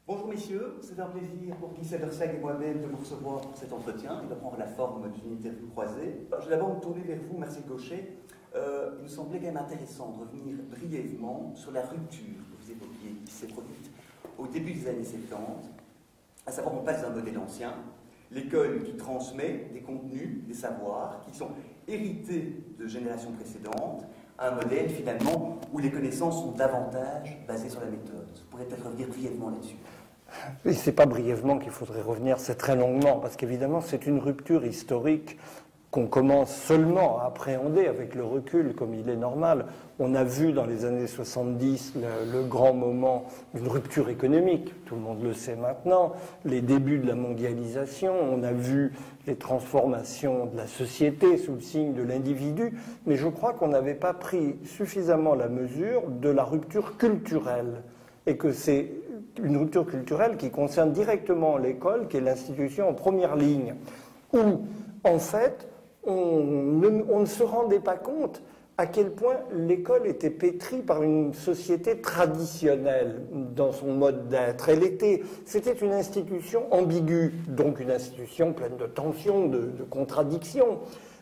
Bonjour messieurs, c'est un plaisir pour Guy Sederseg et moi-même de vous recevoir pour cet entretien et de prendre la forme d'une interview croisée. Je vais d'abord me tourner vers vous, Marcel Gauchet. Il nous semblait quand même intéressant de revenir brièvement sur la rupture que vous évoquiez qui s'est produite au début des années 70. À savoir, on passe d'un modèle ancien, l'école qui transmet des contenus, des savoirs qui sont hérités de générations précédentes, à un modèle finalement où les connaissances sont davantage basées sur la méthode. Vous pourrez peut-être revenir brièvement là-dessus. Et ce n'est pas brièvement qu'il faudrait revenir, c'est très longuement, parce qu'évidemment c'est une rupture historique qu'on commence seulement à appréhender avec le recul, comme il est normal. On a vu dans les années 70 le grand moment d'une rupture économique, tout le monde le sait maintenant, les débuts de la mondialisation, on a vu les transformations de la société sous le signe de l'individu, mais je crois qu'on n'avait pas pris suffisamment la mesure de la rupture culturelle, et que c'est une rupture culturelle qui concerne directement l'école, qui est l'institution en première ligne, où, en fait, on ne se rendait pas compte à quel point l'école était pétrie par une société traditionnelle dans son mode d'être. C'était une institution ambiguë, donc une institution pleine de tensions, de contradictions.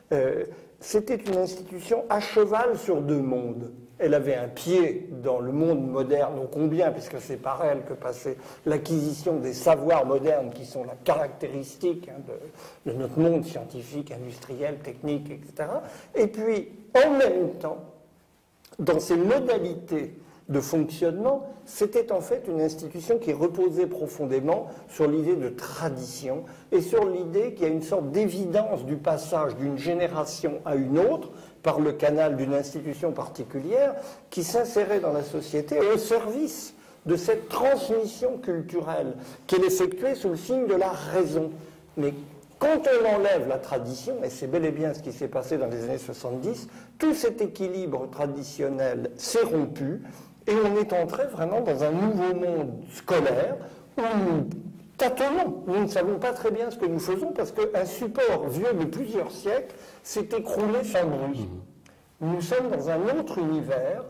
C'était une institution à cheval sur deux mondes. Elle avait un pied dans le monde moderne, ô combien, puisque c'est par elle que passait l'acquisition des savoirs modernes qui sont la caractéristique de notre monde scientifique, industriel, technique, etc. Et puis, en même temps, dans ses modalités de fonctionnement, c'était en fait une institution qui reposait profondément sur l'idée de tradition et sur l'idée qu'il y a une sorte d'évidence du passage d'une génération à une autre par le canal d'une institution particulière qui s'insérait dans la société au service de cette transmission culturelle qu'elle effectuait sous le signe de la raison. Mais quand on enlève la tradition, et c'est bel et bien ce qui s'est passé dans les années 70, tout cet équilibre traditionnel s'est rompu et on est entré vraiment dans un nouveau monde scolaire où nous tâtonnons. Nous ne savons pas très bien ce que nous faisons parce qu'un support vieux de plusieurs siècles s'est écroulé sans bruit. Nous sommes dans un autre univers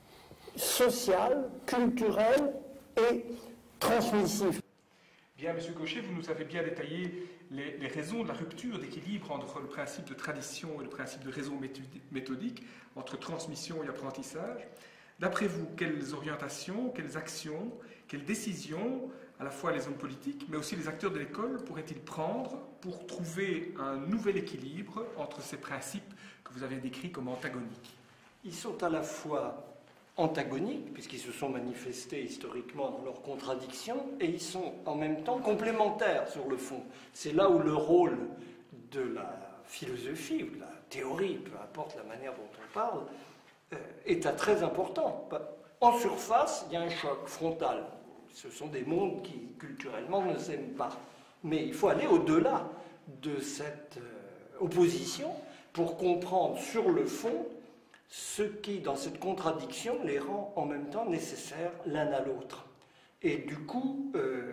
social, culturel et transmissif. Bien, M. Gauchet, vous nous avez bien détaillé les raisons de la rupture d'équilibre entre le principe de tradition et le principe de raison méthodique, entre transmission et apprentissage. D'après vous, quelles orientations, quelles actions, quelles décisions, à la fois les hommes politiques, mais aussi les acteurs de l'école, pourraient-ils prendre pour trouver un nouvel équilibre entre ces principes que vous avez décrits comme antagoniques? Ils sont à la fois antagoniques, puisqu'ils se sont manifestés historiquement dans leurs contradictions, et ils sont en même temps complémentaires sur le fond. C'est là où le rôle de la philosophie ou de la théorie, peu importe la manière dont on parle, est très important. En surface, il y a un choc frontal. Ce sont des mondes qui, culturellement, ne s'aiment pas. Mais il faut aller au-delà de cette opposition pour comprendre sur le fond ce qui, dans cette contradiction, les rend en même temps nécessaires l'un à l'autre. Et du coup,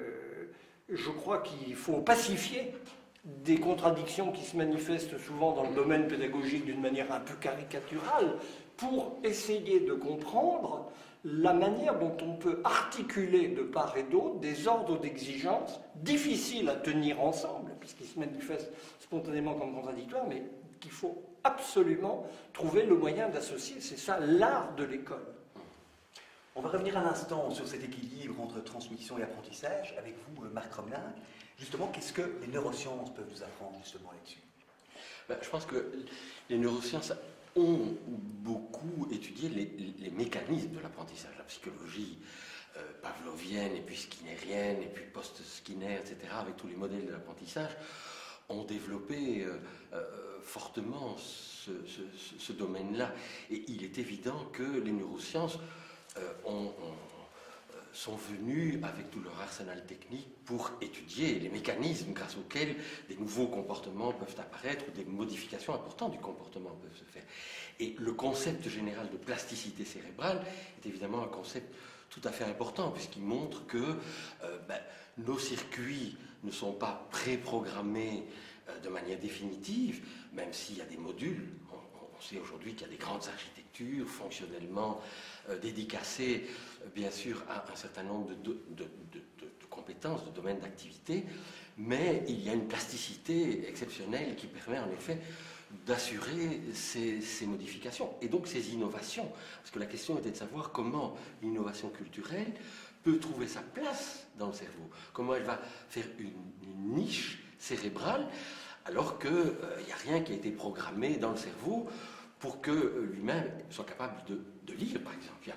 je crois qu'il faut pacifier des contradictions qui se manifestent souvent dans le domaine pédagogique d'une manière un peu caricaturale, pour essayer de comprendre la manière dont on peut articuler de part et d'autre des ordres d'exigence difficiles à tenir ensemble, puisqu'ils se manifestent spontanément comme contradictoires, mais qu'il faut absolument trouver le moyen d'associer. C'est ça l'art de l'école. On va revenir un instant sur cet équilibre entre transmission et apprentissage avec vous, Marc Romelin. Justement, qu'est-ce que les neurosciences peuvent nous apprendre justement là-dessus? Je pense que les neurosciences ont beaucoup étudié les mécanismes de l'apprentissage, la psychologie pavlovienne, et puis skinnerienne, et puis post-Skinner, etc., avec tous les modèles de l'apprentissage, ont développé fortement ce domaine-là. Et il est évident que les neurosciences sont venus avec tout leur arsenal technique pour étudier les mécanismes grâce auxquels des nouveaux comportements peuvent apparaître ou des modifications importantes du comportement peuvent se faire. Et le concept général de plasticité cérébrale est évidemment un concept tout à fait important puisqu'il montre que nos circuits ne sont pas préprogrammés de manière définitive, même s'il y a des modules. On sait aujourd'hui qu'il y a des grandes architectures fonctionnellement dédicacées, bien sûr, à un certain nombre de compétences, de domaines d'activité, mais il y a une plasticité exceptionnelle qui permet en effet d'assurer ces modifications et donc ces innovations. Parce que la question était de savoir comment l'innovation culturelle peut trouver sa place dans le cerveau, comment elle va faire une niche cérébrale, alors qu'il n'y a rien qui a été programmé dans le cerveau pour que lui-même soit capable de lire, par exemple.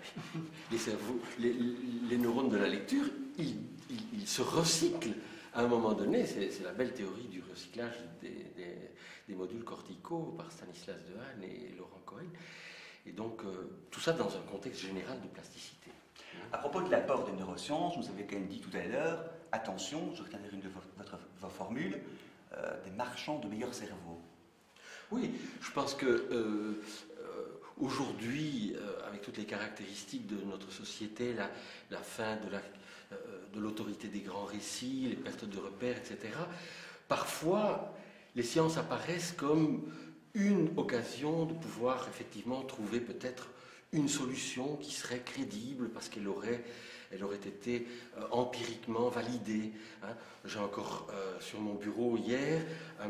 Les neurones de la lecture, ils se recyclent à un moment donné. C'est la belle théorie du recyclage des modules corticaux par Stanislas Dehaene et Laurent Cohen. Et donc, tout ça dans un contexte général de plasticité. À propos de l'apport des neurosciences, vous avez quand même dit tout à l'heure, attention, je retiendrai une de vos formules, des marchands de meilleurs cerveaux. Oui, je pense que aujourd'hui, avec toutes les caractéristiques de notre société, la fin de l'autorité des grands récits, les pertes de repères, etc., parfois les sciences apparaissent comme une occasion de pouvoir effectivement trouver peut-être une solution qui serait crédible parce qu'elle aurait été empiriquement validée. Hein. J'ai encore sur mon bureau hier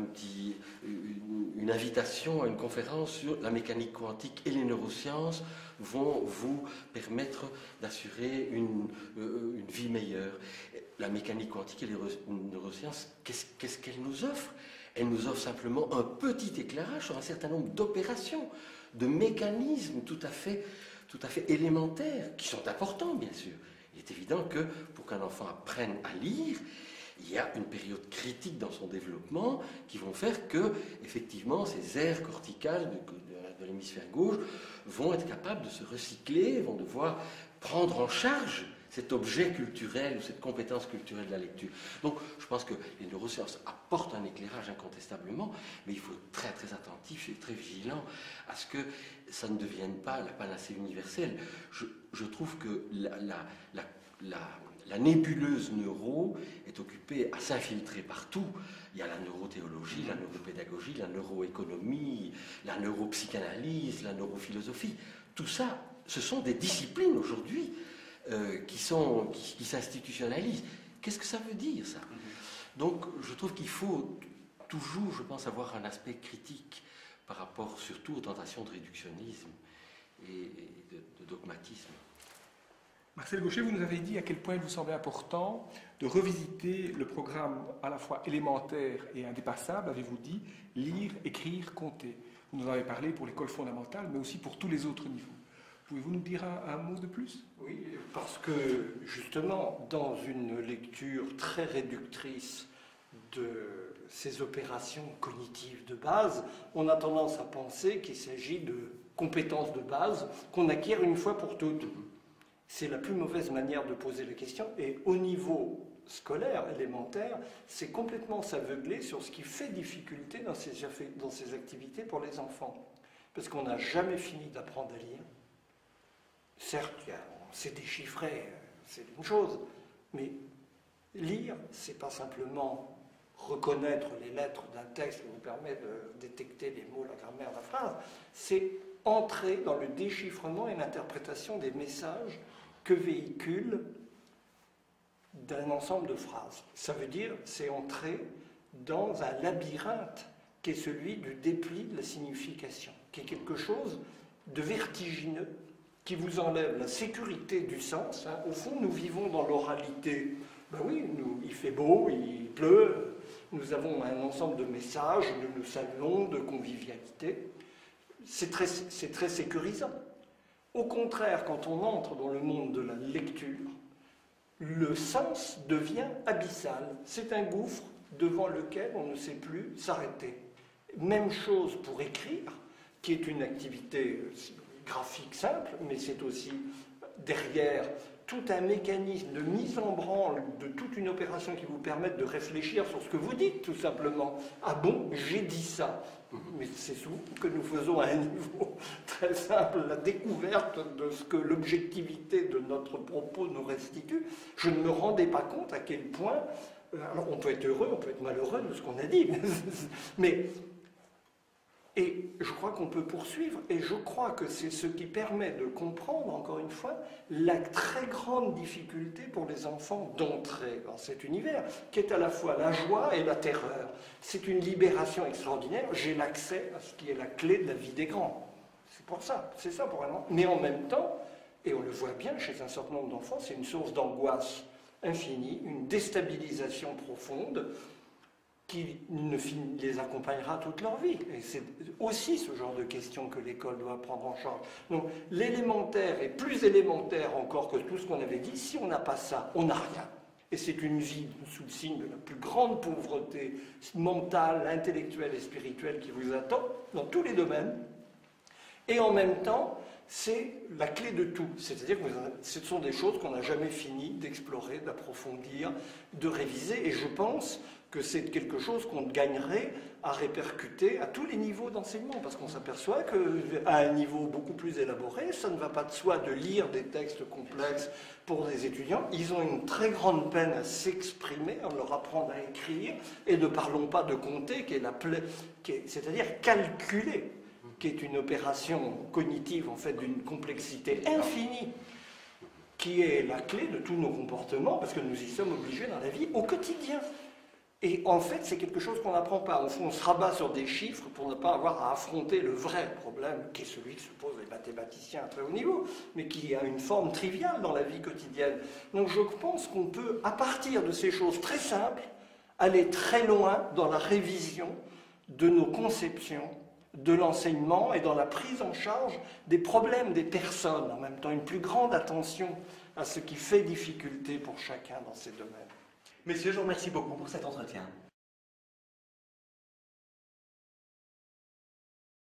une invitation à une conférence sur la mécanique quantique et les neurosciences vont vous permettre d'assurer une vie meilleure. La mécanique quantique et les neurosciences, qu'est-ce qu'elles nous offrent? Elles nous offrent simplement un petit éclairage sur un certain nombre d'opérations, de mécanismes tout à fait élémentaires, qui sont importants bien sûr. Il est évident que pour qu'un enfant apprenne à lire, il y a une période critique dans son développement qui vont faire que, effectivement, ces aires corticales de l'hémisphère gauche vont être capables de se recycler, vont devoir prendre en charge cet objet culturel ou cette compétence culturelle de la lecture. Donc, je pense que les neurosciences apportent un éclairage incontestablement, mais il faut être très très attentif et très vigilant à ce que ça ne devienne pas la panacée universelle. Je trouve que la nébuleuse neuro est occupée à s'infiltrer partout. Il y a la neurothéologie, la neuropédagogie, la neuroéconomie, la neuropsychanalyse, la neurophilosophie. Tout ça, ce sont des disciplines aujourd'hui qui s'institutionnalisent. Qu'est-ce que ça veut dire, ça? Donc, je trouve qu'il faut toujours, je pense, avoir un aspect critique par rapport surtout aux tentations de réductionnisme et de dogmatisme. Marcel Gauchet, vous nous avez dit à quel point il vous semblait important de revisiter le programme à la fois élémentaire et indépassable, avez-vous dit, lire, écrire, compter. Vous nous en avez parlé pour l'école fondamentale, mais aussi pour tous les autres niveaux. Pouvez-vous nous dire un mot de plus? Oui, parce que justement, dans une lecture très réductrice de ces opérations cognitives de base, on a tendance à penser qu'il s'agit de compétences de base qu'on acquiert une fois pour toutes. C'est la plus mauvaise manière de poser la question, et au niveau scolaire, élémentaire, c'est complètement s'aveugler sur ce qui fait difficulté dans ces activités pour les enfants. Parce qu'on n'a jamais fini d'apprendre à lire. Certes, on sait déchiffrer, c'est une chose, mais lire, c'est pas simplement reconnaître les lettres d'un texte qui vous permet de détecter les mots, la grammaire, la phrase, c'est entrer dans le déchiffrement et l'interprétation des messages que véhicule d'un ensemble de phrases. Ça veut dire, c'est entrer dans un labyrinthe qui est celui du dépli de la signification, qui est quelque chose de vertigineux, qui vous enlève la sécurité du sens. Hein. Au fond, nous vivons dans l'oralité. Ben oui, il fait beau, il pleut, nous avons un ensemble de messages, nous nous saluons, de convivialité. C'est très sécurisant. Au contraire, quand on entre dans le monde de la lecture, le sens devient abyssal. C'est un gouffre devant lequel on ne sait plus s'arrêter. Même chose pour écrire, qui est une activité graphique simple, mais c'est aussi derrière tout un mécanisme de mise en branle de toute une opération qui vous permette de réfléchir sur ce que vous dites, tout simplement. Ah bon, j'ai dit ça. Mais c'est souvent que nous faisons à un niveau très simple la découverte de ce que l'objectivité de notre propos nous restitue. Je ne me rendais pas compte à quel point, alors on peut être heureux, on peut être malheureux de ce qu'on a dit, mais Et je crois qu'on peut poursuivre, et je crois que c'est ce qui permet de comprendre, encore une fois, la très grande difficulté pour les enfants d'entrer dans cet univers, qui est à la fois la joie et la terreur. C'est une libération extraordinaire, j'ai l'accès à ce qui est la clé de la vie des grands. C'est ça pour un enfant. Mais en même temps, et on le voit bien chez un certain nombre d'enfants, c'est une source d'angoisse infinie, une déstabilisation profonde, qui les accompagnera toute leur vie. Et c'est aussi ce genre de questions que l'école doit prendre en charge. Donc l'élémentaire est plus élémentaire encore que tout ce qu'on avait dit. Si on n'a pas ça, on n'a rien. Et c'est une vie sous le signe de la plus grande pauvreté mentale, intellectuelle et spirituelle qui vous attend dans tous les domaines. Et en même temps, c'est la clé de tout. C'est-à-dire que ce sont des choses qu'on n'a jamais fini d'explorer, d'approfondir, de réviser. Et je pense que c'est quelque chose qu'on gagnerait à répercuter à tous les niveaux d'enseignement, parce qu'on s'aperçoit qu'à un niveau beaucoup plus élaboré, ça ne va pas de soi de lire des textes complexes pour des étudiants. Ils ont une très grande peine à s'exprimer, à leur apprendre à écrire, et ne parlons pas de compter, c'est-à-dire calculer, qui est une opération cognitive en fait d'une complexité infinie, qui est la clé de tous nos comportements, parce que nous y sommes obligés dans la vie au quotidien. Et en fait, c'est quelque chose qu'on n'apprend pas. On se rabat sur des chiffres pour ne pas avoir à affronter le vrai problème, qui est celui que se posent les mathématiciens à très haut niveau, mais qui a une forme triviale dans la vie quotidienne. Donc je pense qu'on peut, à partir de ces choses très simples, aller très loin dans la révision de nos conceptions de l'enseignement et dans la prise en charge des problèmes des personnes. En même temps, une plus grande attention à ce qui fait difficulté pour chacun dans ces domaines. Messieurs, je vous remercie beaucoup pour cet entretien.